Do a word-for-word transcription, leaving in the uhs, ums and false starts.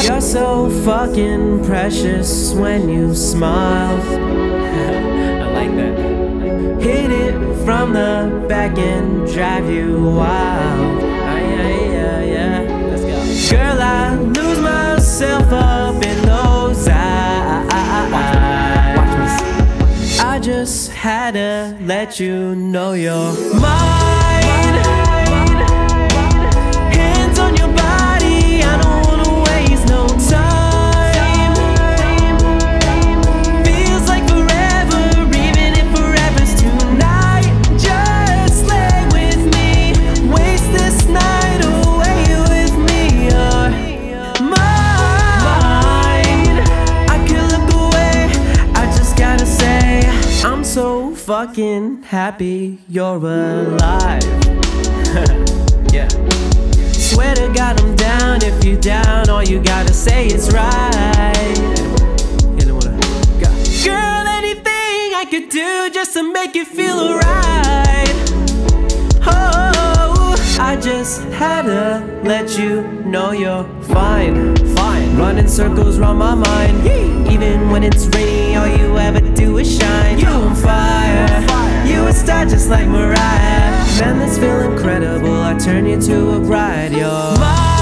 You're so fucking precious when you smile. I like that. Hit it from the back and drive you wild. Ah, yeah, yeah, yeah. Let's go. Girl, I lose myself up in those eyes. Watch me. I just had to let you know you're mine. Hands on your body, I don't wanna waste no time. Feels like forever, even if forever's tonight. Just lay with me, waste this night away with me. You're mine. I can look away, I just gotta say I'm so fucking happy you're alive. Yeah. Swear to God I'm down. If you down, all you gotta say is right. Girl, anything I could do just to make you feel alright. Oh, I just had to let you know you're fine. Fine. Running circles round my mind. Even when it's rainy, all you ever do is shine. You on fire. You a star just like Mariah. Man, this feel incredible. I turn you to a bride. You're mine.